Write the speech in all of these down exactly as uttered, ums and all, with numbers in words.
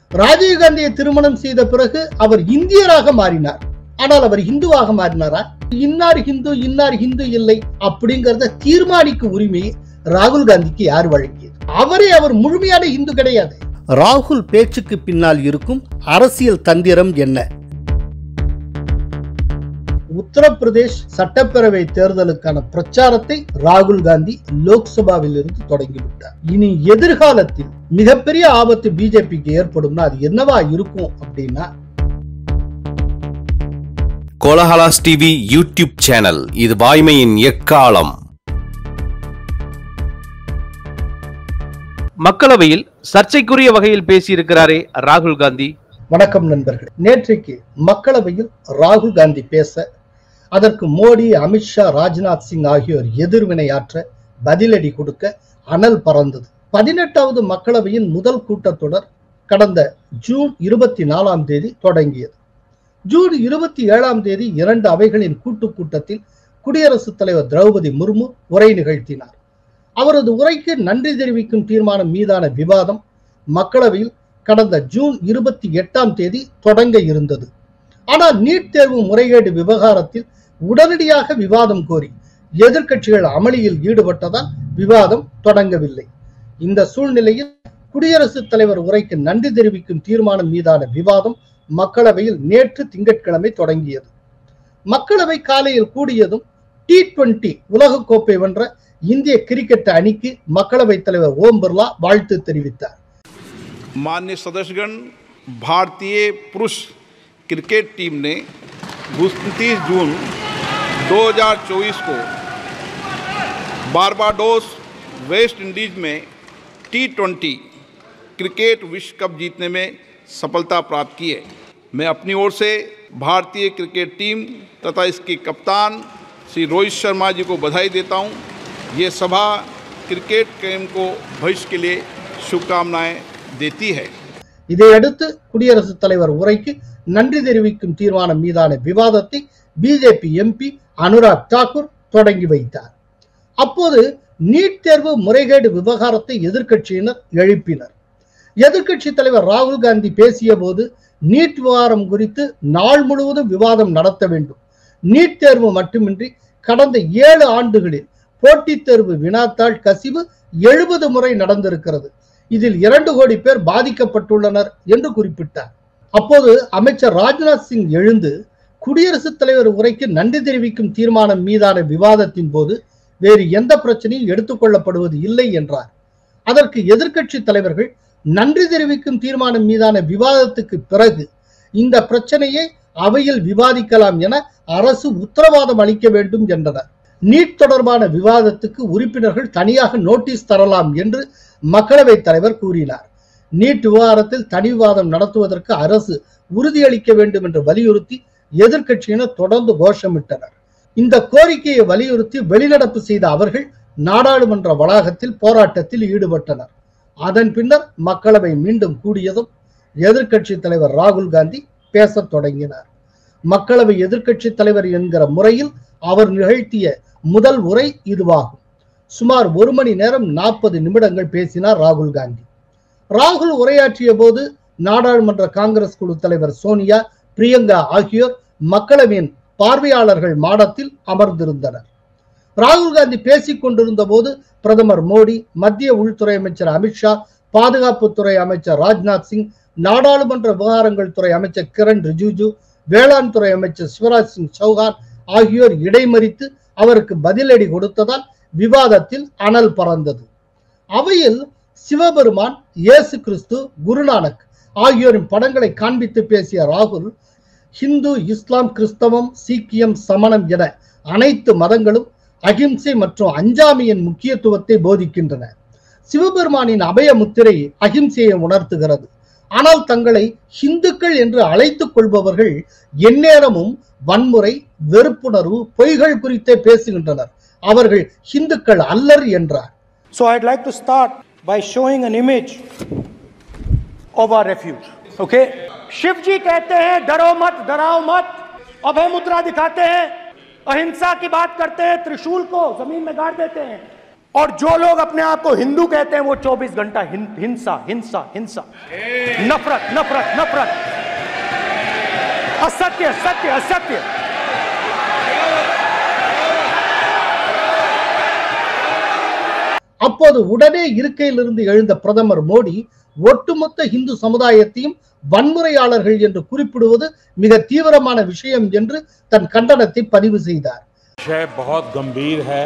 ராஜீவ் காந்தியை திருமணம் செய்த பிறகு அவர் இந்தியராக மாறினார். ஆனால் அவர் இந்துவாக மாறினாரா? இன்னார் ஹிந்து இன்னார் ஹிந்து இல்லை அப்படிங்கறத தீர்மானிக்கும் உரிமையை ராகுல் காந்திக்கு யார் வழங்கியது? அவரே அவர் முழுமையான இந்து கிடையாது. ராகுல் பேச்சுக்கு பின்னால் இருக்கும் அரசியல் தந்திரம் என்ன? உத்தரப்பிரதேஷ் சட்டப்பேரவை தேர்தலுக்கான பிரச்சாரத்தை ராகுல் காந்தி லோக்சபாவில் இருந்து தொடங்கிவிட்டார். இனி எதிர்காலத்தில் மிகப்பெரிய ஆபத்து பிஜேபிக்கு ஏற்படும்னா அது என்னவா இருக்கும் அப்படின்னா, கோலஹலாஸ் டிவி யூடியூப் சேனல், இது வாய்மையின் எக்காலம். மக்களவையில் சர்ச்சைக்குரிய வகையில் பேசியிருக்கிறாரே ராகுல் காந்தி. வணக்கம் நண்பர்கள். நேற்றைக்கு மக்களவையில் ராகுல் காந்தி பேச அதற்கு மோடி, அமித்ஷா, ராஜ்நாத் சிங் ஆகியோர் எதிர்வினையாற்ற பதிலடி கொடுக்க அனல் பறந்தது. பதினெட்டாவது மக்களவையின் முதல் கூட்டத்தொடர் கடந்த ஜூன் இருபத்தி நாலாம் தேதி தொடங்கியது. ஜூன் இருபத்தி ஏழாம் தேதி இரண்டு அவைகளின் கூட்டு கூட்டத்தில் குடியரசுத் தலைவர் திரௌபதி முர்மு உரை நிகழ்த்தினார். அவரது உரைக்கு நன்றி தெரிவிக்கும் தீர்மானம் மீதான விவாதம் மக்களவையில் கடந்த ஜூன் இருபத்தி எட்டாம் தேதி தொடங்க இருந்தது. ஆனால் நீட் தேர்வு முறைகேடு விவகாரத்தில் உடனடியாக விவாதம் கோரி எதிர்க்கட்சிகள் அமளியில் ஈடுபட்டதால் விவாதம் தொடங்கவில்லை. இந்த சூழ்நிலையில் குடியரசுத் தலைவர் உரைக்கு நன்றி தெரிவிக்கும் தீர்மானம் மீதான விவாதம் மக்களவையில் நேற்று திங்கட்கிழமை தொடங்கியது. மக்களவை காலையில் கூடியதும் டி டுவெண்டி உலக கோப்பை வென்ற இந்திய கிரிக்கெட் அணிக்கு மக்களவைத் தலைவர் ஓம் பிர்லா வாழ்த்து தெரிவித்தார். माननीय सदस्यगण, भारतीय पुरुष क्रिकेट टीम ने उनतीस जून दो हज़ार चौबीस को बारबाडोस वेस्ट इंडीज में टी ट्वेंटी क्रिकेट विश्व कप जीतने में सफलता प्राप्त की है। मैं अपनी ओर से भारतीय क्रिकेट टीम तथा इसके कप्तान श्री रोहित शर्मा जी को बधाई देता हूं। ये सभा क्रिकेट गेम को भविष्य के लिए शुभकामनाएं देती है. இதையடுத்து குடியரசுத் தலைவர் உரைக்கு நன்றி தெரிவிக்கும் தீர்மானம் மீதான விவாதத்தை பிஜேபி எம்பி அனுராக் தாக்கூர் தொடங்கி வைத்தார். அப்போது நீட் தேர்வு முறைகேடு விவகாரத்தை எதிர்க்கட்சியினர் எழுப்பினர். எதிர்க்கட்சி தலைவர் ராகுல் காந்தி பேசிய போது நீட் விவகாரம் குறித்து நாள் முழுவதும் விவாதம் நடத்த வேண்டும். நீட் தேர்வு மட்டுமின்றி கடந்த ஏழு ஆண்டுகளில் போட்டித் தேர்வு வினாத்தாள் கசிவு எழுபது முறை நடந்திருக்கிறது. இதில் இரண்டு கோடி பேர் பாதிக்கப்பட்டுள்ளனர் என்று குறிப்பிட்டார். அப்போது அமைச்சர் ராஜ்நாத் சிங் எழுந்து குடியரசுத் தலைவர் உரைக்கு நன்றி தெரிவிக்கும் தீர்மானம் மீதான விவாதத்தின் போது வேறு எந்த பிரச்சனையும் எடுத்துக்கொள்ளப்படுவது இல்லை என்றார். அதற்கு எதிர்க்கட்சி தலைவர்கள் நன்றி தெரிவிக்கும் தீர்மானம் மீதான விவாதத்துக்கு பிறகு இந்த பிரச்சனையை அவையில் விவாதிக்கலாம் என அரசு உத்தரவாதம் அளிக்க வேண்டும் என்றனர். நீட் தொடர்பான விவாதத்துக்கு உறுப்பினர்கள் தனியாக நோட்டீஸ் தரலாம் என்று மக்களவைத் தலைவர் கூறினார். நீட் விவகாரத்தில் தனி விவாதம் நடத்துவதற்கு அரசு உறுதியளிக்க வேண்டும் என்று வலியுறுத்தி எதிர்க்கட்சியினர் தொடர்ந்து கோஷமிட்டனர். இந்த கோரிக்கையை வலியுறுத்தி வெளிநடப்பு செய்த அவர்கள் நாடாளுமன்ற வளாகத்தில் போராட்டத்தில் ஈடுபட்டனர். அதன் பின்னர் மக்களவை மீண்டும் கூடியதும் எதிர்க்கட்சி தலைவர் ராகுல் காந்தி பேசத் தொடங்கினார். மக்களவை எதிர்க்கட்சி தலைவர் என்கிற முறையில் அவர் நிகழ்த்திய முதல் உரை இதுவாகும். சுமார் ஒரு மணி நேரம் நாற்பது நிமிடங்கள் பேசினார் ராகுல் காந்தி. ராகுல் உரையாற்றிய போது நாடாளுமன்ற காங்கிரஸ் குழு தலைவர் சோனியா, பிரியங்கா ஆகியோர் மக்களவையின் பார்வையாளர்கள் மாடத்தில் அமர்ந்திருந்தனர். ராகுல் காந்தி பேசிக் கொண்டிருந்த போது பிரதமர் மோடி, மத்திய உள்துறை அமைச்சர் அமித்ஷா, பாதுகாப்புத்துறை அமைச்சர் ராஜ்நாத் சிங், நாடாளுமன்ற விவகாரங்கள் துறை அமைச்சர் கிரண் ரிஜிஜு, வேளாண் துறை அமைச்சர் சிவராஜ் சிங் சௌஹான் ஆகியோர் இடைமறித்து அவருக்கு பதிலடி கொடுத்ததால் விவாதத்தில் அனல் பறந்தது. அவையில் சிவபெருமான், இயேசு கிறிஸ்து, குருநானக் ஆகியோரின் படங்களை காண்பித்து பேசிய ராகுல், ஹிந்து, இஸ்லாம், கிறிஸ்தவம், சீக்கியம், சமணம் என அனைத்து மதங்களும் அகிம்சை மற்றும் அஞ்சாமையின் முக்கியத்துவத்தை போதிக்கின்றன. சிவபெருமானின் அபய முத்திரை அகிம்சையை உணர்த்துகிறது. ஆனால் தங்களை ஹிந்துக்கள் என்று அழைத்துக் கொள்பவர்கள் எந்நேரமும் வன்முறை, வெறுப்புணர்வு, பொய்கள் குறித்தே பேசுகின்றனர். அவர்கள் ஹிந்துக்கள் அல்லர் என்றார். So I'd like to start by showing an image of our refuge. Okay? Shiv जी कहते हैं डरो मत, डराओ मत, अभय मुद्रा दिखाते हैं, अहिंसा की बात करते हैं, त्रिशूल को जमीन में गाड़ देते हैं, और जो लोग अपने आप को हिंदू कहते हैं वो चौबीस घंटा हिंसा हिंसा हिंसा, नफरत नफरत नफरत, असत्य सत्य असत्य। அப்போது உடனே இருக்கையிலிருந்து எழுந்த பிரதமர் மோடி ஒட்டுமொத்த இந்து சமுதாயத்தையும் வன்முறையாளர்கள் என்று குறிப்பிடுவது மிக தீவிரமான விஷயம் என்று தன் கண்டனத்தை பதிவு செய்தார். विषय बहुत गंभीर है,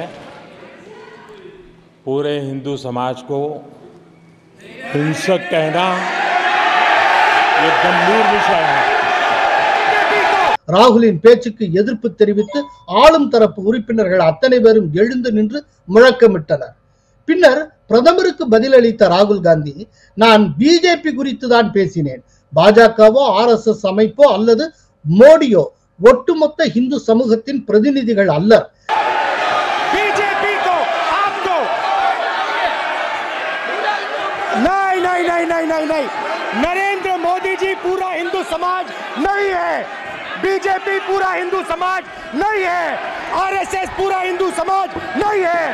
पूरे हिंदू समाज को हिंसक कहना ये गंभीर विषय है. ராகுலின் பேச்சுக்கு எதிர்ப்பு தெரிவித்து ஆளும் தரப்பு உறுப்பினர்கள் அத்தனை பேரும் எழுந்து நின்று முழக்கமிட்டனர். பின்னர் பிரதமருக்கு பதிலளித்த ராகுல் காந்தி, நான் பிஜேபி குறித்து தான் பேசினேன், பாஜகவோ ஆர் எஸ் எஸ் அமைப்போ அல்லது மோடியோ ஒட்டுமொத்த இந்து சமூகத்தின் பிரதிநிதிகள் அல்லர். बीजेपी को आपको नहीं नहीं नहीं नहीं नहीं नहीं नरेंद्र मोदी जी पूरा हिंदू समाज नहीं है, बीजेपी पूरा हिंदू समाज नहीं है, आरएसएस पूरा हिंदू समाज नहीं है.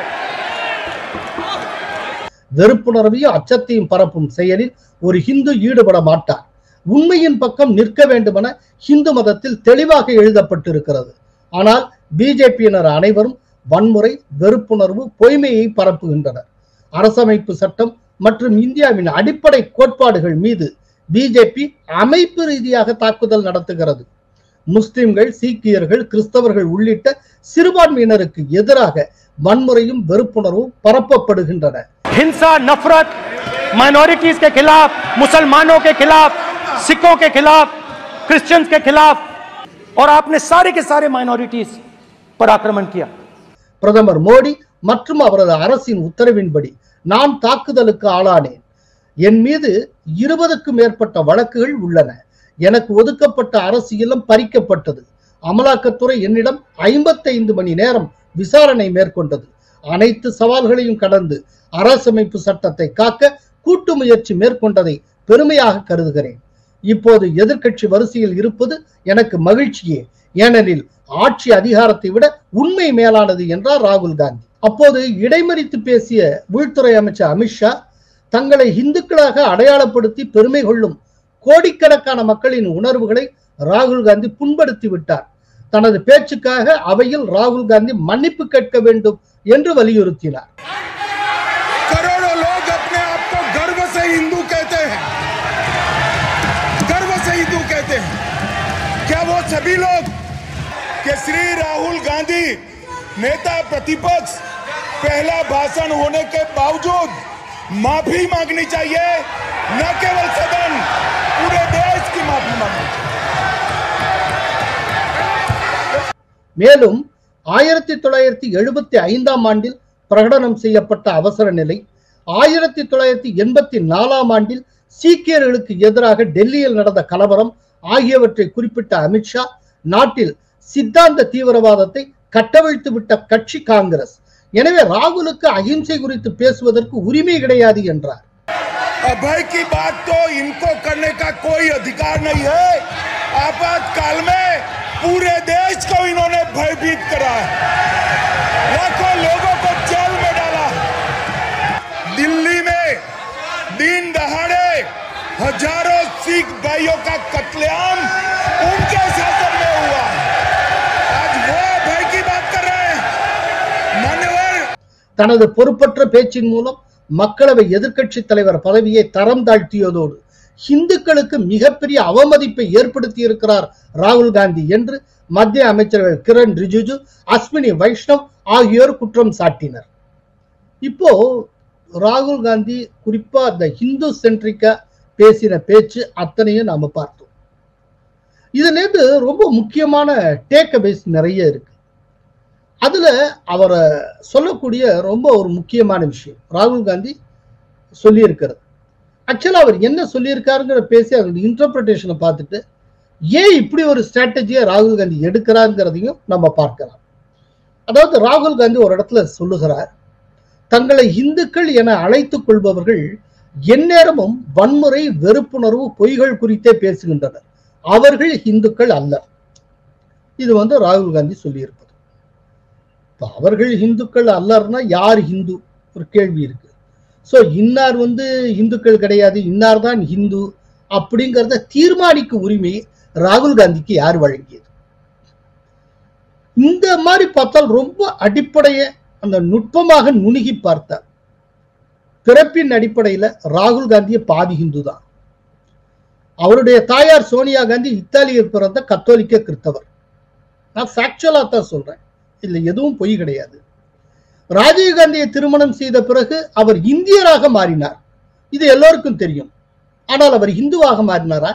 வெறுப்புணர்வையும் அச்சத்தையும் பரப்பும் செயலில் ஒரு ஹிந்து ஈடுபட மாட்டார். உண்மையின் பக்கம் நிற்க வேண்டுமென ஹிந்து மதத்தில் தெளிவாக எழுதப்பட்டிருக்கிறது. ஆனால் பிஜேபியினர் அனைவரும் வன்முறை, வெறுப்புணர்வு, பொய்மையை பரப்புகின்றனர். அரசமைப்பு சட்டம் மற்றும் இந்தியாவின் அடிப்படை கோட்பாடுகள் மீது பிஜேபி அமைப்பு ரீதியாக தாக்குதல் நடத்துகிறது. முஸ்லிம்கள், சீக்கியர்கள், கிறிஸ்தவர்கள் உள்ளிட்ட சிறுபான்மையினருக்கு எதிராக வன்முறையும் வெறுப்புணர்வும் பரப்பப்படுகின்றன. हिंसा नफरत माइनॉरिटीज के खिलाफ, मुसलमानों के खिलाफ, सिखों के खिलाफ, क्रिश्चियंस के खिलाफ, और आपने सारे के सारे माइनॉरिटीज पर आक्रमण किया. பிரதமர் மோடி மற்றும் அவரது அரசின் உத்தரவின்படி நான் தாக்குதலுக்கு ஆளானேன். என் மீது இருபதுக்கும் மேற்பட்ட வழக்குகள் உள்ளன. எனக்கு ஒதுக்கப்பட்ட அரசியலும் பறிக்கப்பட்டது. அமலாக்கத்துறை என்னிடம் ஐம்பத்தைந்து மணி நேரம் விசாரணை மேற்கொண்டது. அனைத்து சவால்களையும் கடந்து அரசமைப்பு சட்டத்தை காக்க கூட்டு முயற்சி மேற்கொண்டதை பெருமையாக கருதுகிறேன். இப்போது எதிர்க்கட்சி வரிசையில் இருப்பது எனக்கு மகிழ்ச்சியே, ஏனெனில் ஆட்சி அதிகாரத்தை விட உண்மை மேலானது என்றார் ராகுல் காந்தி. அப்போது இடைமறித்து பேசிய உள்துறை அமைச்சர் அமித்ஷா, தங்களை இந்துக்களாக அடையாளப்படுத்தி பெருமை கொள்ளும் கோடிக்கணக்கான மக்களின் உணர்வுகளை ராகுல் காந்தி புண்படுத்தி விட்டார். தனது பேச்சுக்காக அவையில் ராகுல் காந்தி மன்னிப்பு கேட்க வேண்டும் என்று வலியுறுத்தினார். करोड़ों लोग अपने आप को गर्व से हिंदू कहते हैं, गर्व से हिंदू कहते हैं. क्या वो सभी लोग कि श्री राहुल गांधी नेता प्रतिपक्ष पहला भाषण होने के बावजूद माफी मांगनी चाहिए, न केवल सदन, पूरे देश की माफी मांगनी चाहिए. மேலும் ஆயிரத்தி தொள்ளாயிரத்தி எழுபத்தி ஐந்தாம் ஆண்டில் பிரகடனம் செய்யப்பட்ட அவசர நிலை, ஆயிரத்தி தொள்ளாயிரத்தி எண்பத்தி நாலாம் ஆண்டில் சீக்கியர்களுக்கு எதிராக டெல்லியில் நடந்த கலவரம் ஆகியவற்றை குறிப்பிட்ட அமித்ஷா, நாட்டில் சித்தாந்த தீவிரவாதத்தை கட்டவிழ்த்து விட்ட கட்சி காங்கிரஸ். எனவே ராகுலுக்கு அகிம்சை குறித்து பேசுவதற்கு உரிமை கிடையாது என்றார். अभय की बात तो इनको करने का कोई अधिकार नहीं है. आपातकाल में पूरे देश को इन्होंने भयभीत करा है, लाखों लोगों को जेल में डाला. दिल्ली में दिन दहाड़े हजारों सिख भाइयों का कत्लेआम उनके शासन में हुआ. आज वो भय की बात कर रहे हैं. मान्यवर, தனது பொறுப்பற்ற பேச்சின் மூலம் மக்களவை எதிர்க்கட்சி தலைவர் பதவியை தரம் தாழ்த்தியதோடு இந்துக்களுக்கு மிகப்பெரிய அவமதிப்பை ஏற்படுத்தி இருக்கிறார் ராகுல் காந்தி என்று மத்திய அமைச்சர்கள் கிரண் ரிஜிஜு, அஸ்வினி வைஷ்ணவ் ஆகியோர் குற்றம் சாட்டினர். இப்போ ராகுல் காந்தி குறிப்பா அந்த ஹிந்து சென்ட்ரிக்கா பேசின பேச்சு அத்தனையும் நாம பார்த்தோம். இதுல இருந்து ரொம்ப முக்கியமான டேக் அவேஸ் நிறைய இருக்கு. அதுல அவரை சொல்லக்கூடிய ரொம்ப ஒரு முக்கியமான விஷயம் ராகுல் காந்தி சொல்லி இருக்கிறது. ஆக்சுவலா அவர் என்ன சொல்லியிருக்காருங்கிற பேசி அதோட இன்டர்பிரேஷனை பார்த்துட்டு ஏன் இப்படி ஒரு ஸ்ட்ராட்டஜியை ராகுல் காந்தி எடுக்கிறாருங்கிறதையும் நம்ம பார்க்கலாம். அதாவது ராகுல் காந்தி ஒரு இடத்துல சொல்லுகிறார், தங்களை இந்துக்கள் என அழைத்துக் கொள்பவர்கள் எந்நேரமும் வன்முறை, வெறுப்புணர்வு, பொய்கள் குறித்தே பேசுகின்றனர். அவர்கள் இந்துக்கள் அல்ல. இது வந்து ராகுல் காந்தி சொல்லியிருப்பது. அவர்கள் இந்துக்கள் அல்லர்னா யார் ஹிந்து ஒரு கேள்வி இருக்கு. ஸோ இன்னார் வந்து இந்துக்கள் கிடையாது, இன்னார் தான் ஹிந்து அப்படிங்கிறத தீர்மானிக்கும் உரிமை ராகுல் காந்திக்கு யார் வழங்கியது? இந்த மாதிரி பார்த்தால் ரொம்ப அடிப்படைய அந்த நுட்பமாக நுணுகி பார்த்தார். பிறப்பின் அடிப்படையில ராகுல் காந்தியை பாதி ஹிந்து தான். அவருடைய தாயார் சோனியா காந்தி இத்தாலியில் பிறந்த கத்தோலிக்க கிறிஸ்தவர். நான் ஃபேக்சுவலா தான் சொல்றேன், இதுல எதுவும் பொய் கிடையாது. ராஜீவ் காந்தியை திருமணம் செய்த பிறகு அவர் இந்தியராக மாறினார், இது எல்லோருக்கும் தெரியும். ஆனால் அவர் இந்துவாக மாறினாரா?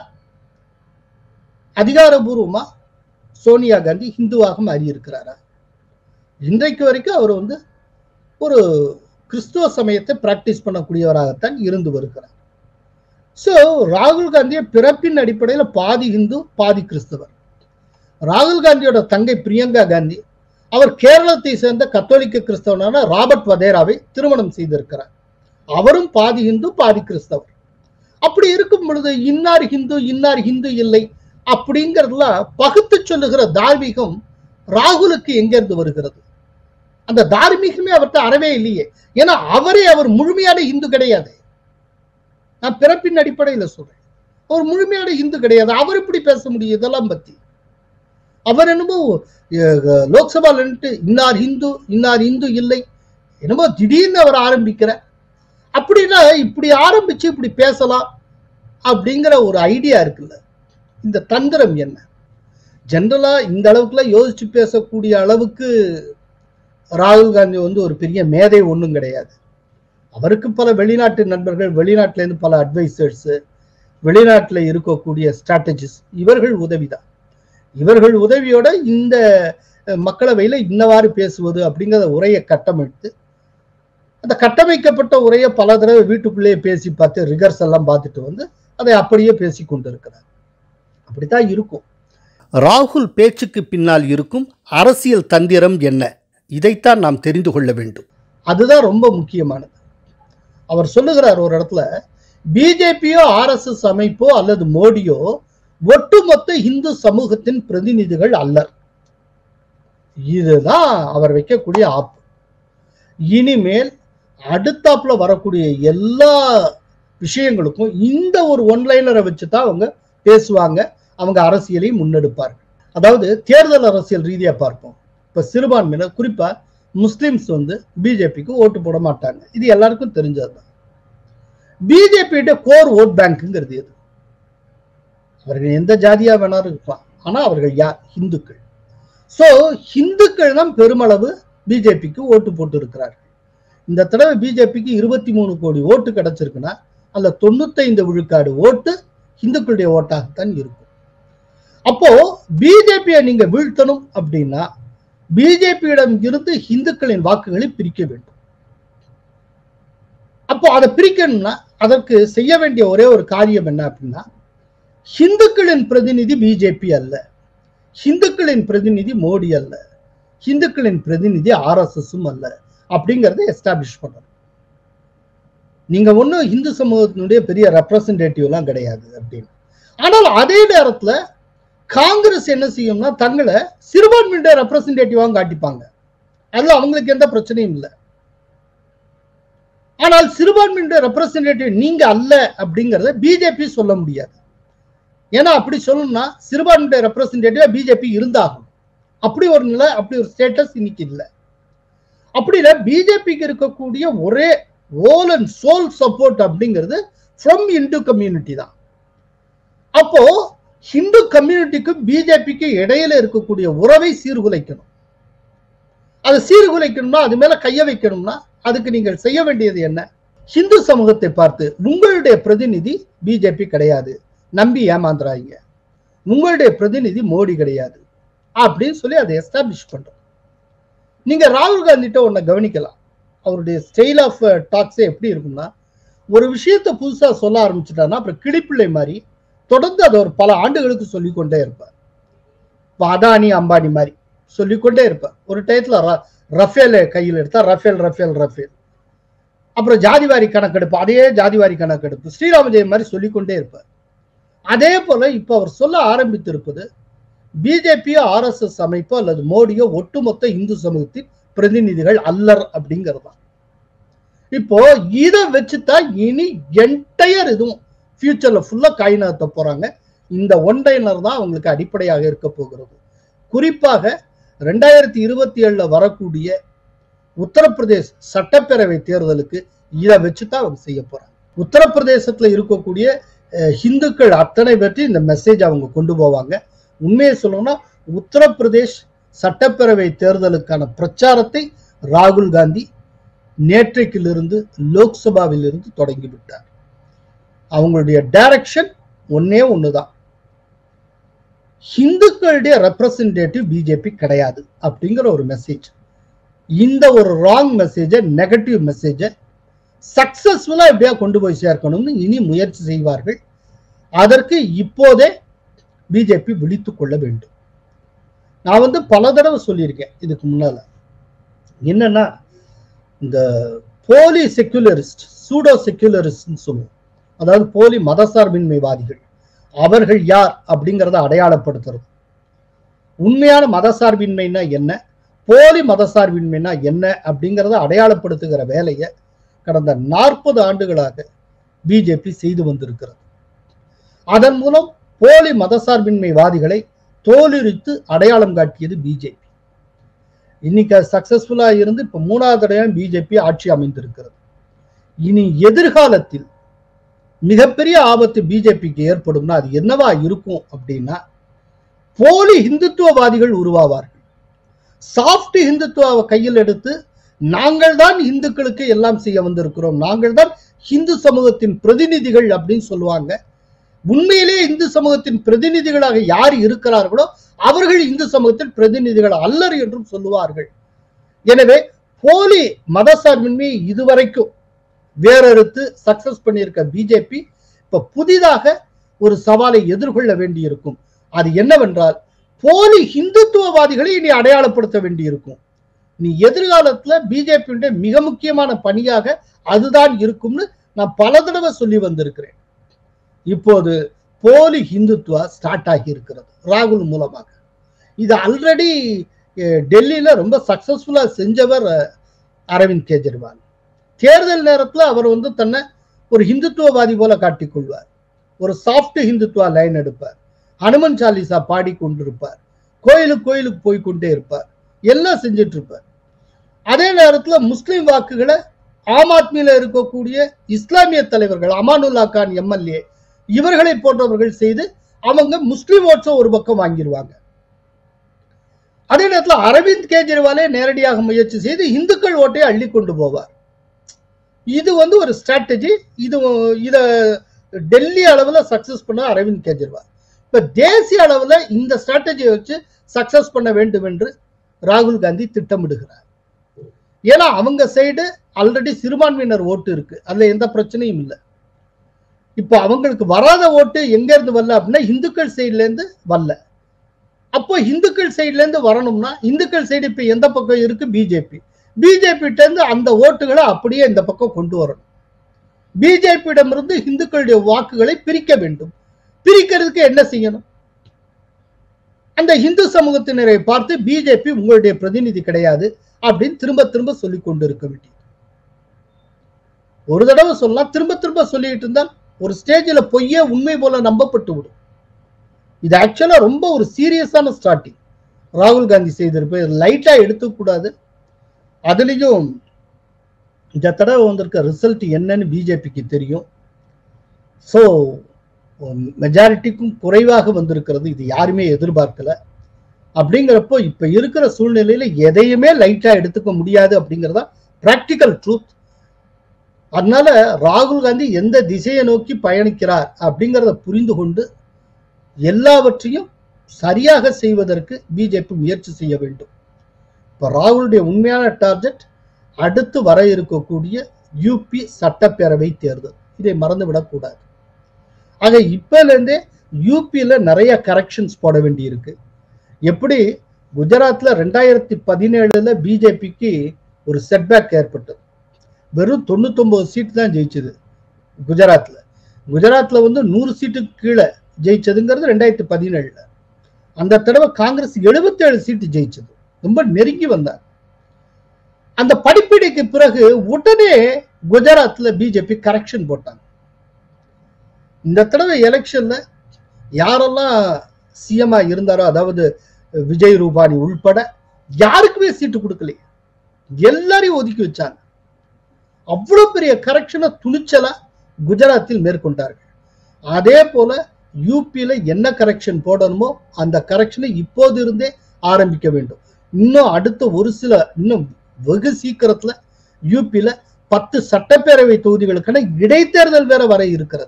அதிகாரபூர்வமா சோனியா காந்தி இந்துவாக மாறி இருக்கிறாரா? இன்றைக்கு வரைக்கும் அவர் வந்து ஒரு கிறிஸ்துவ சமயத்தை பிராக்டிஸ் பண்ணக்கூடியவராகத்தான் இருந்து வருகிறார். சோ ராகுல் காந்தியை பிறப்பின் அடிப்படையில் பாதி இந்து பாதி கிறிஸ்தவர். ராகுல் காந்தியோட தங்கை பிரியங்கா காந்தி அவர் கேரளத்தை சேர்ந்த கத்தோலிக்க கிறிஸ்தவனான ராபர்ட் வதேராவை திருமணம் செய்திருக்கிறார். அவரும் பாதி இந்து பாதி கிறிஸ்தவர். அப்படி இருக்கும் பொழுது இன்னார் ஹிந்து இன்னார் ஹிந்து இல்லை அப்படிங்கிறதுல பகுத்து சொல்லுகிற தார்மீகம் ராகுலுக்கு எங்கிருந்து வருகிறது? அந்த தார்மீகமே அவர்கிட்ட அறவே இல்லையே. ஏன்னா அவரே அவர் முழுமையான இந்து கிடையாது. நான் பிறப்பின் அடிப்படையில் சொல்றேன், அவர் முழுமையான இந்து கிடையாது. அவர் எப்படி பேச முடியும் இதெல்லாம் பத்தி? அவர் என்னமோ லோக்சபால இன்னார் ஹிந்து இன்னார் இந்து இல்லை என்னமோ திடீர்னு அவர் ஆரம்பிக்கிறார். அப்படின்னா இப்படி ஆரம்பிச்சு இப்படி பேசலாம் அப்படிங்கிற ஒரு ஐடியா இருக்குல்ல, இந்த தந்திரம் என்ன? ஜெனரலா இந்த அளவுக்குலாம் யோசிச்சு பேசக்கூடிய அளவுக்கு ராகுல் காந்தி வந்து ஒரு பெரிய மேதை ஒன்றும் கிடையாது. அவருக்கு பல வெளிநாட்டு நண்பர்கள், வெளிநாட்டிலேருந்து பல அட்வைசர்ஸ், வெளிநாட்டில் இருக்கக்கூடிய ஸ்ட்ராட்டஜிஸ்ட், இவர்கள் உதவிதான். இவர்கள் உதவியோட இந்த மக்களவையில் இன்னவாறு பேசுவது அப்படிங்கிற உரையை கட்டமைத்து, அந்த கட்டமைக்கப்பட்ட உரையை பல தடவை வீட்டுக்குள்ளேயே பேசி பார்த்து ரிகர்ஸ் எல்லாம் பார்த்துட்டு வந்து அதை அப்படியே பேசி கொண்டு இருக்கிறார். அப்படித்தான் இருக்கும். ராகுல் பேச்சுக்கு பின்னால் இருக்கும் அரசியல் தந்திரம் என்ன, இதைத்தான் நாம் தெரிந்து கொள்ள வேண்டும். அதுதான் ரொம்ப முக்கியமானது. அவர் சொல்லுகிறார் ஒரு இடத்துல, பிஜேபியோ ஆர்எஸ்எஸ் அமைப்போ அல்லது மோடியோ ஒட்டுமொத்த இந்து சமூகத்தின் பிரதிநிதிகள் அல்லர். இதுதான் அவர் வைக்கக்கூடிய ஆப்பு. இனிமேல் அடுத்தாப்புல வரக்கூடிய எல்லா விஷயங்களுக்கும் இந்த ஒரு ஒன்லைனரை வச்சுதான் அவங்க பேசுவாங்க, அவங்க அரசியலை முன்னெடுப்பார்கள். அதாவது தேர்தல் அரசியல் ரீதியா பார்ப்போம். இப்ப சிறுபான்மையினர், குறிப்பா முஸ்லிம்ஸ் வந்து பிஜேபிக்கு ஓட்டு போட மாட்டாங்க, இது எல்லாருக்கும் தெரிஞ்சதுதான். பிஜேபியோட கோர் ஓட் பேங்க்ங்கிறது எது? அவர்கள் எந்த ஜாதியா வேணாலும் இருக்கலாம், ஆனா அவர்கள் யார்? இந்துக்கள். சோ இந்துக்கள் தான் பெருமளவு பிஜேபிக்கு ஓட்டு போட்டு இருக்கிறார்கள். இந்த தடவை பிஜேபிக்கு இருபத்தி மூணு கோடி ஓட்டு கிடைச்சிருக்குன்னா அல்ல தொண்ணூத்தைந்து விழுக்காடு ஓட்டு இந்துக்களுடைய ஓட்டாகத்தான் இருக்கும். அப்போ பிஜேபியை நீங்க வீழ்த்தணும் அப்படின்னா பிஜேபியிடம் இருந்து இந்துக்களின் வாக்குகளை பிரிக்க வேண்டும். அப்போ அதை பிரிக்கணும்னா அதற்கு செய்ய வேண்டிய ஒரே ஒரு காரியம் என்ன அப்படின்னா, இந்துக்களின் பிரதிநிதி பிஜேபி அல்ல, இந்துக்களின் பிரதிநிதி மோடி அல்ல, இந்துக்களின் பிரதிநிதி ஆர்எஸ்எஸும் அல்ல அப்படிங்கறத எஸ்டாப்ளிஷ் பண்ணணும். நீங்க ஒன்னும் இந்து சமூகத்தினுடைய பெரிய ரெப்ரசன்டேட்டிவ் எல்லாம் கிடையாது அப்படின்னு. ஆனால் அதே நேரத்துல காங்கிரஸ் என்ன செய்யும்னா தங்களை சிறுபான்மையுடைய ரெப்ரசன்டேட்டிவாக காட்டிப்பாங்க. அதுல அவங்களுக்கு எந்த பிரச்சனையும் இல்லை. ஆனால் சிறுபான்மையுடைய ரெப்ரசன்டேட்டிவ் நீங்க அல்ல அப்படிங்கறத பிஜேபி சொல்ல முடியாது. ஏன்னா அப்படி சொல்லணும்னா சிறுபான்மையுடைய ரெப்ரசன்டேட்டிவா பிஜேபி இருந்தாகும். அப்படி ஒரு நிலை, அப்படி ஒரு ஸ்டேட்டஸ் இன்னைக்கு இல்லை. அப்படி இல்லை, பிஜேபிக்கு இருக்கக்கூடிய ஒரே ஓல் அண்ட் சோல் சப்போர்ட் அப்படிங்கிறது ஃப்ரம் இந்து கம்யூனிட்டி தான். அப்போ ஹிந்து கம்யூனிட்டிக்கும் பிஜேபிக்கு இடையில இருக்கக்கூடிய உறவை சீர்குலைக்கணும். அதை சீர்குலைக்கணும்னா அது மேல கைய வைக்கணும்னா அதுக்கு நீங்கள் செய்ய வேண்டியது என்ன? ஹிந்து சமூகத்தை பார்த்து உங்களுடைய பிரதிநிதி பிஜேபி கிடையாது, நம்பி ஏமாந்துறாங்க, உங்களுடைய பிரதிநிதி மோடி கிடையாது அப்படின்னு சொல்லி அதை எஸ்டாப்ளிஷ் பண்றோம். நீங்க ராகுல் காந்திட்ட ஒன்ன கவனிக்கலாம். அவருடைய ஸ்டைல் ஆஃப் டாக்ஸே எப்படி இருக்கும்னா, ஒரு விஷயத்த புதுசா சொல்ல ஆரம்பிச்சுட்டான்னா அப்புறம் கிளிப்பிள்ளை மாதிரி தொடர்ந்து அதை ஒரு பல ஆண்டுகளுக்கு சொல்லிக்கொண்டே இருப்பார். அதானி அம்பானி மாதிரி சொல்லிக்கொண்டே இருப்பார். ஒரு டயத்துல ரஃபேல் கையில் எடுத்தா ரஃபேல் ரஃபேல் ரஃபேல், அப்புறம் ஜாதிவாரி கணக்கெடுப்பு, அதே ஜாதிவாரி கணக்கெடுப்பு, ஸ்ரீராம ஜெயம் மாதிரி சொல்லிக்கொண்டே இருப்பார். அதே போல இப்ப அவர் சொல்ல ஆரம்பித்திருப்பது பிஜேபியோ ஆர்எஸ்எஸ் அமைப்போ அல்லது மோடியோ ஒட்டுமொத்த இந்து சமூகத்தின் பிரதிநிதிகள் அல்லர் அப்படிங்கிறது தான். இப்போ இதை வச்சுதான் இனி என்டையர் இதுவும் ஃபியூச்சர்ல ஃபுல்லா காயினத்த போறாங்க. இந்த ஒன்லைனர் தான் அவங்களுக்கு அடிப்படையாக இருக்க போகிறது. குறிப்பாக ரெண்டாயிரத்தி இருபத்தி ஏழுல வரக்கூடிய உத்தரப்பிரதேச சட்டப்பேரவை தேர்தலுக்கு இதை வச்சுதான் அவங்க செய்ய போறாங்க. உத்தரப்பிரதேசத்துல இருக்கக்கூடிய ஹிந்துக்கள் அத்தனை பற்றி இந்த மெசேஜ் அவங்க கொண்டு போவாங்க. உண்மையை சொல்லணும்னா உத்தரப்பிரதேஷ் சட்டப்பேரவை தேர்தலுக்கான பிரச்சாரத்தை ராகுல் காந்தி நேற்றைக்கிலிருந்து லோக்சபாவில் இருந்து தொடங்கி விட்டார். அவங்களுடைய டைரக்ஷன் ஒன்னே ஒண்ணுதான், ஹிந்துக்களுடைய ரெப்ரசன்டேட்டிவ் பிஜேபி கிடையாது அப்படிங்கிற ஒரு மெசேஜ். இந்த ஒரு ராங் மெசேஜை, நெகட்டிவ் மெசேஜை சக்சஸ்ஃபுல்லா எப்படியா கொண்டு போய் சேர்க்கணும்னு இனி முயற்சி செய்வார்கள். அதற்கு இப்போதே பிஜேபி விழித்துக் கொள்ள வேண்டும். நான் வந்து பல தடவை சொல்லியிருக்கேன் இதுக்கு முன்னால, என்னன்னா இந்த போலி செக்யுலரிஸ்ட், சூடோ செக்யுலரிஸ்ட் சொல்லுவோம், அதாவது போலி மதசார்பின்மைவாதிகள், அவர்கள் யார் அப்படிங்கிறத அடையாளப்படுத்துறது. உண்மையான மதசார்பின்மைனா என்ன, போலி மதசார்பின்மைனா என்ன அப்படிங்கிறத அடையாளப்படுத்துகிற வேலையை கடந்த நாற்பது ஆண்டுகளாக பிஜேபி செய்து வந்திருக்கிறது. அதன் மூலம் போலி மதசார்பின்மைவாதிகளை தோலுரித்து அடையாளம் காட்டியது பிஜேபி. இன்னைக்கு சக்சஸ்ஃபுல்லா இருந்து இப்ப மூணாவது தடவை பிஜேபி ஆட்சி அமைந்திருக்கிறது. இனி எதிர்காலத்தில் மிகப்பெரிய ஆபத்து பிஜேபிக்கு ஏற்படும்னா அது என்னவா இருக்கும் அப்படின்னா, போலி இந்துத்துவவாதிகள் உருவாவார்கள். சாஃப்ட் இந்துத்துவாவை கையில் எடுத்து நாங்கள் தான் இந்துக்களுக்கு எல்லாம் செய்ய வந்திருக்கிறோம், நாங்கள் தான் இந்து சமூகத்தின் பிரதிநிதிகள் அப்படின்னு சொல்லுவாங்க. உண்மையிலே இந்து சமூகத்தின் பிரதிநிதிகளாக யார் இருக்கிறார்களோ அவர்கள் இந்து சமூகத்தின் பிரதிநிதிகள் அல்லர் என்றும் சொல்லுவார்கள். எனவே போலி மதசார்பின்மை இதுவரைக்கும் வேறறுத்து சக்சஸ் பண்ணியிருக்க பிஜேபி இப்ப புதிதாக ஒரு சவாலை எதிர்கொள்ள வேண்டியிருக்கும். அது என்னவென்றால், போலி இந்துத்துவவாதிகளை இனி அடையாளப்படுத்த வேண்டியிருக்கும். நீ எதிர்காலத்துல பிஜேபியுடைய மிக முக்கியமான பணியாக அதுதான் இருக்கும்னு நான் பல தடவை சொல்லி வந்திருக்கிறேன். இப்போது போலி இந்துத்துவா ஸ்டார்ட் ஆகி இருக்கிறது ராகுல் மூலமாக. இது ஆல்ரெடி டெல்லியில ரொம்ப சக்சஸ்ஃபுல்லா செஞ்சவர் அரவிந்த் கெஜ்ரிவால். தேர்தல் நேரத்தில் அவர் வந்து தன்னை ஒரு இந்துத்துவவாதி போல காட்டிக்கொள்வார், ஒரு சாஃப்ட் இந்துத்துவா லைன் எடுப்பார், ஹனுமன் சாலிசா பாடிக்கொண்டிருப்பார், கோயிலுக்கு கோயிலுக்கு போய்கொண்டே இருப்பார், எல்லாம் செஞ்சிட்டு இருப்பார். அதே நேரத்தில் முஸ்லிம் வாக்குகளை ஆம் ஆத்மியில இருக்கக்கூடிய இஸ்லாமிய தலைவர்கள், அமானுல்லா கான் எம்எல்ஏ, இவர்களை போன்றவர்கள் செய்து அவங்க முஸ்லிம் ஓட்ஸை ஒரு பக்கம் வாங்கிடுவாங்க. அதே நேரத்தில் அரவிந்த் கெஜ்ரிவாலே நேரடியாக முயற்சி செய்து இந்துக்கள் ஓட்டை அள்ளி கொண்டு போவார். இது வந்து ஒரு ஸ்ட்ராட்டஜி. இது இத டெல்லி அளவுல சக்சஸ் பண்ண அரவிந்த் கெஜ்ரிவால் இப்ப தேசிய அளவுல இந்த ஸ்ட்ராட்டஜியை வச்சு சக்சஸ் பண்ண வேண்டும் என்று ராகுல் காந்தி திட்டமிடுகிறார். ஏன்னா அவங்க சைடு ஆல்ரெடி சிறுபான்மையினர் ஓட்டு இருக்கு, அதுல எந்த பிரச்சனையும் இல்லை. இப்போ அவங்களுக்கு வராத ஓட்டு எங்க இருந்து வரல அப்படின்னா இந்துக்கள் சைட்ல இருந்து வரல. அப்போ இந்துக்கள் சைட்ல இருந்து வரணும்னா இந்துக்கள் சைடு இப்ப எந்த பக்கம் இருக்கு, பிஜேபி. பிஜேபி இருந்து அந்த ஓட்டுகளை அப்படியே இந்த பக்கம் கொண்டு வரணும். பிஜேபியிடமிருந்து இந்துக்களுடைய வாக்குகளை பிரிக்க வேண்டும். பிரிக்கிறதுக்கு என்ன செய்யணும்? அந்த இந்து சமூகத்தினரை பார்த்து பிஜேபி உங்களுடைய பிரதிநிதி கிடையாது அப்படின்னு திரும்ப திரும்ப சொல்லிக் கொண்டு இருக்க வேண்டியது. ஒரு தடவை சொல்லலாம், திரும்ப திரும்ப சொல்லிட்டு இருந்தால் ஒரு ஸ்டேஜில் பொய்யே உண்மை போல நம்பப்பட்டு விடும். இது ஆக்சுவலா ரொம்ப ஒரு சீரியஸான ஸ்டார்டிங் ராகுல் காந்தி செய்திருப்ப, லைட்டா எடுத்துக்கூடாது. அதுலயும் இந்த தடவை வந்திருக்க ரிசல்ட் என்னன்னு பிஜேபிக்கு தெரியும். ஸோ மெஜாரிட்டிக்கும் குறைவாக வந்திருக்கிறது, இது யாருமே எதிர்பார்க்கல. அப்படிங்கிறப்போ இப்ப இருக்கிற சூழ்நிலையில எதையுமே லைட்டா எடுத்துக்க முடியாது அப்படிங்கிறதா பிராக்டிக்கல் ட்ரூத். அதனால ராகுல் காந்தி எந்த திசையை நோக்கி பயணிக்கிறார் அப்படிங்கிறத புரிந்து கொண்டு எல்லாவற்றையும் சரியாக செய்வதற்கு பிஜேபி முயற்சி செய்ய வேண்டும். இப்ப ராகுலுடைய உண்மையான டார்கெட் அடுத்து வர இருக்கக்கூடிய யூபி சட்டப்பேரவை தேர்தல், இதை மறந்து விடக்கூடாது. ஆக இப்பல இருந்தே யூபியில நிறைய கரெக்ஷன்ஸ் போட வேண்டி இருக்கு. எப்படி குஜராத்ல ரெண்டாயிரத்தி பதினேழுல பிஜேபிக்கு ஒரு செட்பேக் ஏற்பட்டது, வெறும் தொண்ணூத்தி ஒன்பது சீட் தான் ஜெயிச்சது குஜராத்ல. குஜராத்ல வந்து நூறு சீட்டுக்கு கீழே ஜெயிச்சதுங்கிறது ரெண்டாயிரத்தி பதினேழுல. அந்த தடவை காங்கிரஸ் எழுபத்தி ஏழு சீட்டு ஜெயிச்சது, ரொம்ப நெருங்கி வந்தார். அந்த படிப்படிக்கு பிறகு உடனே குஜராத்ல பிஜேபி கரெக்ஷன் போட்டாங்க. இந்த தடவை எலெக்ஷன்ல யாரெல்லாம் சிஎம்ஆ இருந்தாரோ, அதாவது விஜய் ரூபானி உள்பட யாருக்குமே சீட்டு கொடுக்கல, எல்லாரையும் ஒதுக்கி வச்சாங்க. அவ்வளவு பெரிய கரெக்ஷனை துணிச்சலா குஜராத்தில் மேற்கொண்டார்கள். அதே போல யூபியில என்ன கரெக்ஷன் போடணுமோ அந்த கரெக்ஷனை இப்போது இருந்தே ஆரம்பிக்க வேண்டும். இன்னும் அடுத்த ஒரு சில இன்னும் வெகு சீக்கிரத்துல யூபியில பத்து சட்டப்பேரவை தொகுதிகளுக்கான இடைத்தேர்தல் வேற வர இருக்கிறது.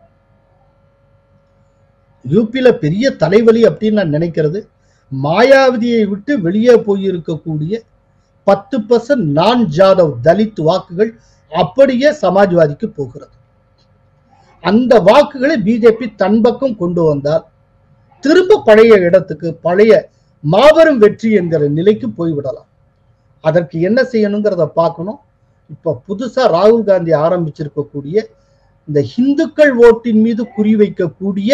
யூபியில பெரிய தலைவலி அப்படின்னு நான் நினைக்கிறது, மாயாவதியை விட்டு வெளியே போயிருக்கக்கூடிய பத்து பர்சன்ட் நான் ஜாதவ் தலித் வாக்குகள் அப்படியே சமாஜ்வாதிக்கு போகிறது. அந்த வாக்குகளை பிஜேபி தன் பக்கம் கொண்டு வந்தால் திரும்ப பழைய இடத்துக்கு, பழைய மாபெரும் வெற்றி என்கிற நிலைக்கு போய்விடலாம். அதற்கு என்ன செய்யணுங்கிறத பார்க்கணும். இப்ப புதுசா ராகுல் காந்தி ஆரம்பிச்சிருக்கக்கூடிய இந்த இந்துக்கள் ஓட்டின் மீது குறிவைக்கக்கூடிய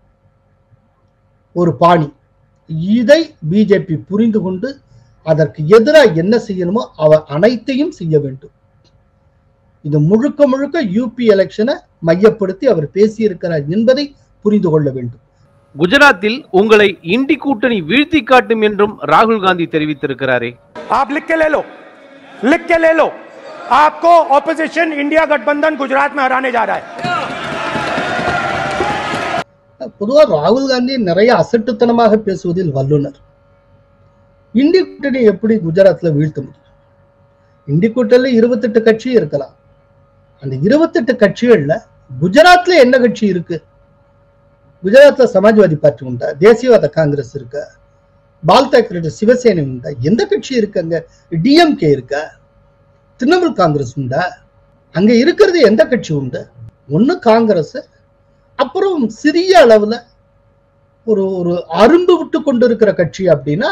ஒரு பாணி, இதை பிஜேபி புரிந்து கொண்டு அதற்கு எதிராக என்ன செய்யணுமோ அவர் அனைத்தையும் செய்ய வேண்டும். இது முழுக்க முழுக்க யூபி எலெக்ஷனை மையப்படுத்தி அவர் பேசியிருக்கிறார் என்பதை புரிந்து கொள்ள வேண்டும். குஜராத்தில் உங்களை இண்டி கூட்டணி வீழ்த்தி காட்டும் என்றும் ராகுல் காந்தி தெரிவித்திருக்கிறாரே. आप लिख के ले लो, लिख के ले लो, आपको ऑपोजिशन इंडिया गठबंधन गुजरात में हराने जा रहा है. பொதுவாக ராகுல் காந்தி நிறைய அசட்டுத்தனமாக பேசுவதில் வல்லுனர். இண்டி கூட்டணி எப்படி குஜராத்ல வீழ்த்த முடியும்? இண்டி கூட்டணியில இருபத்தி எட்டு கட்சி இருக்கலாம். அந்த இருபத்தி எட்டு கட்சிகள்ல குஜராத்ல என்ன கட்சி இருக்கு? குஜராத்ல சமாஜ்வாதி பார்ட்டி உண்டா? தேசியவாத காங்கிரஸ் இருக்கா? பால் தாக்கரே சிவசேனை உண்டா? எந்த கட்சி இருக்கு அங்க? டிஎம்கே இருக்கா? திரிணாமுல் காங்கிரஸ் உண்டா? அங்க இருக்கிறது எந்த கட்சி உண்டு? ஒண்ணு காங்கிரஸ், அப்புறம் சிறிய அளவுல ஒரு ஒரு அரும்பு விட்டு கொண்டு இருக்கிற கட்சி அப்படின்னா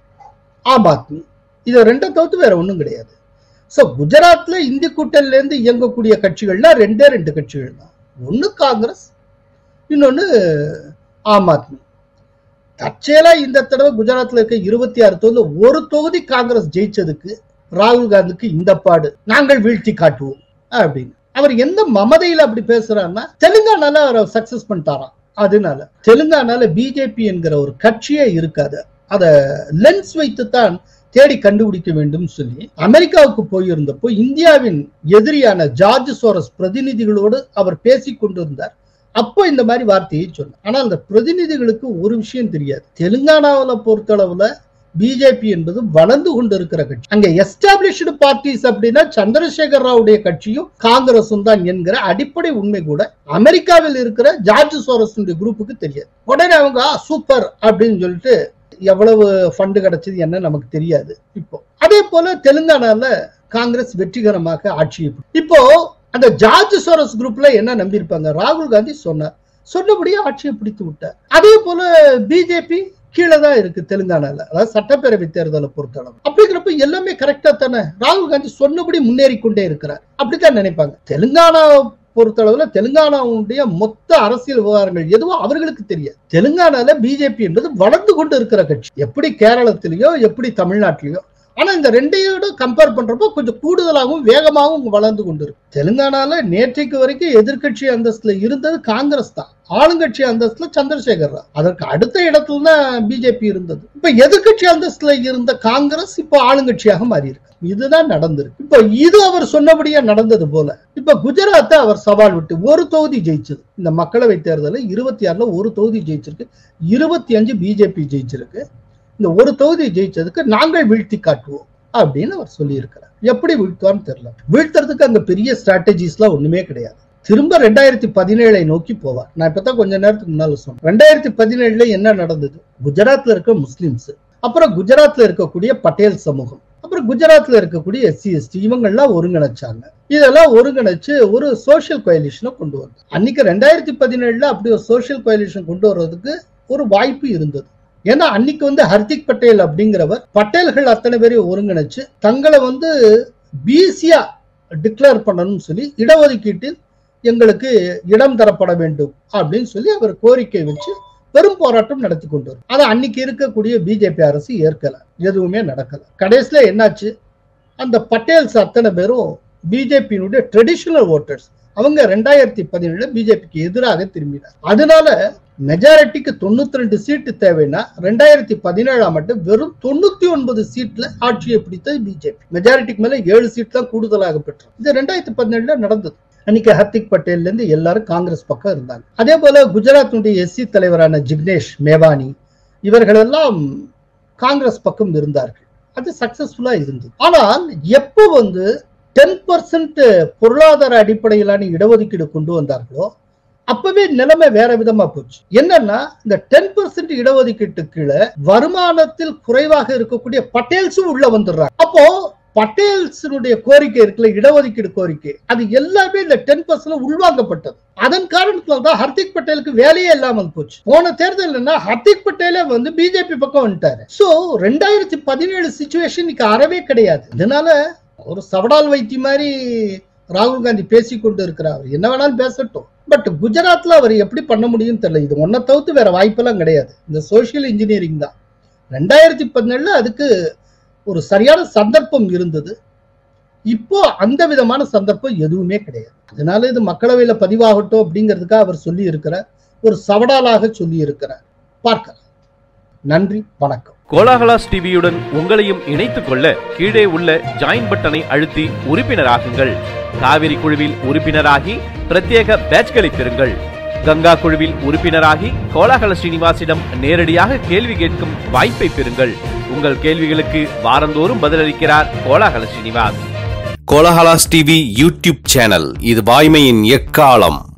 ஆம் ஆத்மி. இதை ரெண்டை தவிர்த்து வேற ஒண்ணும் கிடையாது. சோ குஜராத்ல இந்தி கூட்டணில இருந்து இயங்கக்கூடிய கட்சிகள்னா ரெண்டே ரெண்டு கட்சிகள் தான். ஒண்ணு காங்கிரஸ், இன்னொன்னு ஆம் ஆத்மி. தற்செயலா இந்த தடவை குஜராத்ல இருக்க இருபத்தி ஆறு தொகுதியில ஒரு தொகுதி காங்கிரஸ் ஜெயிச்சதுக்கு ராகுல் காந்திக்கு இந்த பாடு, நாங்கள் வீழ்த்தி காட்டுவோம் அப்படின்னு. அவர் எந்த மமதையில அப்படி பேசுறாருன்னா, தெலுங்கானால அவர் சக்சஸ் பண்ணிட்டாராம். அதனால தெலுங்கானால பிஜேபி என்கிற ஒரு கட்சியே இருக்காது, அத லென்ஸ் வைத்துத்தான் தேடி கண்டுபிடிக்க வேண்டும் சொல்லி அமெரிக்காவுக்கு போயிருந்தப்போ இந்தியாவின் எதிரியான ஜார்ஜ் சோரஸ் பிரதிநிதிகளோடு அவர் பேசிக் கொண்டிருந்தார். அப்போ இந்த மாதிரி வார்த்தையை சொன்னார். ஆனா அந்த பிரதிநிதிகளுக்கு ஒரு விஷயம் தெரியாது. தெலுங்கானாவில பொறுத்தளவுல பிஜேபி என்பது வளர்ந்து கொண்டு இருக்கிற கட்சி. அங்க எஸ்டாப்ளிஷ்டு பார்ட்டிஸ் அப்படின்னா சந்திரசேகர் ராவுடைய கட்சியும் காங்கிரசும் தான் என்கிற அடிப்படை உண்மை கூட அமெரிக்காவில் இருக்கிற ஜார்ஜ் சோரஸ் குரூப்புக்கு தெரியாது. உடனே அவங்க சூப்பர் அப்படின்னு சொல்லிட்டு எவ்வளவு ஃபண்டு கிடைச்சது என்ன நமக்கு தெரியாது. இப்போ அதே போல தெலுங்கானால காங்கிரஸ் வெற்றிகரமாக ஆட்சி. இப்போ அந்த ஜார்ஜ் சோரஸ் குரூப்ல என்ன நம்பி இருப்பாங்க? ராகுல் காந்தி சொன்னார், சொன்னபடியே ஆட்சியை பிடித்து விட்டார். அதே போல பிஜேபி கீழே தான் இருக்கு தெலுங்கானால, அதாவது சட்டப்பேரவை தேர்தலை பொறுத்தளவு. அப்படிங்கிறப்ப எல்லாமே கரெக்டா தானே, ராகுல் காந்தி சொன்னபடி முன்னேறி கொண்டே இருக்கிறார் அப்படித்தான் நினைப்பாங்க. தெலுங்கானா பொறுத்தளவுல தெலுங்கானாவுடைய மொத்த அரசியல் விவகாரங்கள் எதுவும் அவர்களுக்கு தெரியாது. தெலுங்கானால பிஜேபி என்பது வளர்ந்து கொண்டு இருக்கிற கட்சி, எப்படி கேரளத்திலேயோ எப்படி தமிழ்நாட்டிலேயோ. ஆனா இந்த ரெண்டையோட கம்பேர் பண்றப்போ கொஞ்சம் கூடுதலாகவும் வேகமாகவும் வளர்ந்து கொண்டு இருக்கு. தெலுங்கானால நேற்றைக்கு வரைக்கும் எதிர்கட்சி அந்தஸ்துல இருந்தது காங்கிரஸ் தான், ஆளுங்கட்சி அந்தஸ்துல சந்திரசேகர் ராவ். அதற்கு அடுத்த இடத்துல தான் பிஜேபி இருந்தது. இப்ப எதிர்கட்சி அந்தஸ்துல இருந்த காங்கிரஸ் இப்போ ஆளுங்கட்சியாக மாறி இருக்கு. இதுதான் நடந்திருக்கு. இப்ப இது அவர் சொன்னபடியா நடந்தது போல இப்ப குஜராத்தை அவர் சவால் விட்டு ஒரு தொகுதி ஜெயிச்சது. இந்த மக்களவை தேர்தலில் இருபத்தி ஆறுல ஒரு தொகுதி ஜெயிச்சிருக்கு, இருபத்தி அஞ்சு பிஜேபி ஜெயிச்சிருக்கு. இந்த ஒரு தொகுதி ஜெயிச்சதுக்கு நாங்கள் வீழ்த்தி காட்டுவோம் அப்படின்னு அவர் சொல்லி இருக்கிறார். எப்படி வீழ்த்துவான்னு தெரியல. வீழ்த்துறதுக்கு அங்க பெரிய ஸ்ட்ராட்டஜிஸ் எல்லாம் ஒண்ணுமே கிடையாது. திரும்ப ரெண்டாயிரத்தி பதினேழை நோக்கி போவார். நான் இப்பதான் கொஞ்ச நேரத்துக்கு முன்னால சொன்னேன், ரெண்டாயிரத்தி பதினேழுல என்ன நடந்தது? குஜராத்ல இருக்க முஸ்லிம்ஸ், அப்புறம் குஜராத்ல இருக்கக்கூடிய பட்டேல் சமூகம், அப்புறம் குஜராத்ல இருக்கக்கூடிய எஸ்சி எஸ்டி இவங்கெல்லாம் ஒருங்கிணைச்சாங்க. இதெல்லாம் ஒருங்கிணைச்சு ஒரு சோசியல் கோயலிஷனை கொண்டு வந்தாங்க. அன்னைக்கு ரெண்டாயிரத்தி பதினேழுல அப்படி ஒரு சோசியல் கோயலிஷன் கொண்டு வர்றதுக்கு ஒரு வாய்ப்பு இருந்தது. ஏன்னா அன்னைக்கு வந்து ஹர்திக் பட்டேல் அப்படிங்கிறவர் பட்டேல்கள் அத்தனை பேரையும் ஒருங்கிணைச்சு தங்களை வந்து பிசியா டிக்ளேர் பண்ணணும்னு சொல்லி இடஒதுக்கீட்டில் எங்களுக்கு இடம் தரப்பட வேண்டும் அப்படின்னு சொல்லி அவர் கோரிக்கை வச்சு பெரும் போராட்டம் நடத்தி கொண்டு வரும். அதை அன்னைக்கு இருக்கக்கூடிய பிஜேபி அரசு ஏற்கல, எதுவுமே நடக்கல. கடைசியில என்னாச்சு? அந்த பட்டேல்ஸ் அத்தனை பேரும் பிஜேபியினுடைய ட்ரெடிஷனல் ஓட்டர்ஸ் அவங்க ரெண்டாயிரத்தி பதினேழுல பிஜேபிக்கு எதிராக திரும்பினார். அதனால மெஜாரிட்டிக்கு தொண்ணூத்தி ரெண்டு சீட்டு தேவைன்னா ரெண்டாயிரத்தி பதினேழாம் ஆண்டு வெறும் தொண்ணூத்தி ஒன்பது சீட்ல ஆட்சியை பிடித்தது பிஜேபி. மெஜாரிட்டிக்கு மேல ஏழு சீட் தான் கூடுதலாக பெற்றது. இது ரெண்டாயிரத்தி பதினேழுல நடந்தது. அன்னைக்கு ஹர்திக் பட்டேல்ல இருந்து எல்லாரும் காங்கிரஸ் பக்கம் இருந்தாங்க. அதே போல குஜராத்தினுடைய எஸ்சி தலைவரான ஜிக்னேஷ் மேவானி இவர்கள் எல்லாம் காங்கிரஸ் பக்கம் இருந்தார்கள். அது சக்சஸ்ஃபுல்லா இருந்தது. ஆனால் எப்போ வந்து டென் பர்சன்ட் பொருளாதார அடிப்படையிலான இடஒதுக்கீடு கொண்டு வந்தார்களோ அப்பவே நிலைமை வேற விதமா போச்சு. என்னன்னா இந்த டென் பர்சன்ட் இடஒதுக்கீட்டு கீழே வருமானத்தில் குறைவாக இருக்கக்கூடிய பட்டேல்ஸும் உள்ள வந்துடுறாங்க. அப்போ பட்டேல்ஸினுடைய கோரிக்கை இருக்குல்ல, இடஒதுக்கீடு கோரிக்கை, அது எல்லாமே இந்த டென் பர்சன்ட் உள்வாங்கப்பட்டது. அதன் காரணத்துல தான் ஹர்திக் பட்டேலுக்கு வேலையே இல்லாமல் போச்சு. போன தேர்தல் ஹர்திக் பட்டேலே வந்து பிஜேபி பக்கம் வந்துட்டாரு. சோ ரெண்டாயிரத்தி பதினேழு சிச்சுவேஷன் அறவே கிடையாது. இதனால ஒரு சவடால் வைத்தி மாதிரி ராகுல் காந்தி பேசிக்கொண்டு இருக்கிறார். என்ன வேணாலும் பேசட்டும். பட் குஜராத்ல அவர் எப்படி பண்ண முடியும் தெரியல. இது ஒன்ன தவிர்த்து வேற வாய்ப்பெல்லாம் கிடையாது. இந்த சோசியல் இன்ஜினியரிங் தான். ரெண்டாயிரத்தி பதினேழுல அதுக்கு ஒரு சரியான சந்தர்ப்பம் இருந்தது. இப்போ அந்த விதமான சந்தர்ப்பம் எதுவுமே கிடையாது. அதனால இது மக்களவையில பதிவாகட்டும் அப்படிங்கிறதுக்காக அவர் சொல்லி இருக்கிறார். ஒரு சவடாலாக சொல்லி இருக்கிறார். பார்க்கலாம். நன்றி, வணக்கம். கோலாகலாஸ் டிவியுடன் உங்களையும் இணைத்துக் கொள்ள கீழே உள்ள ஜாயின் பட்டனை அழுத்தி உறுப்பினராகுங்கள். காவிரி குழுவில் உறுப்பினராகி பிரத்யேக பேட்ச்களை பெறுங்கள். கங்கா குழுவில் உறுப்பினராகி கோலாகல ஸ்ரீனிவாசிடம் நேரடியாக கேள்வி கேட்கும் வாய்ப்பை பெறுங்கள். உங்கள் கேள்விகளுக்கு வாரந்தோறும் பதிலளிக்கிறார் Kolahala Srinivas. Kolahalas TV YouTube channel, இது வாய்மையின் எக்காலம்.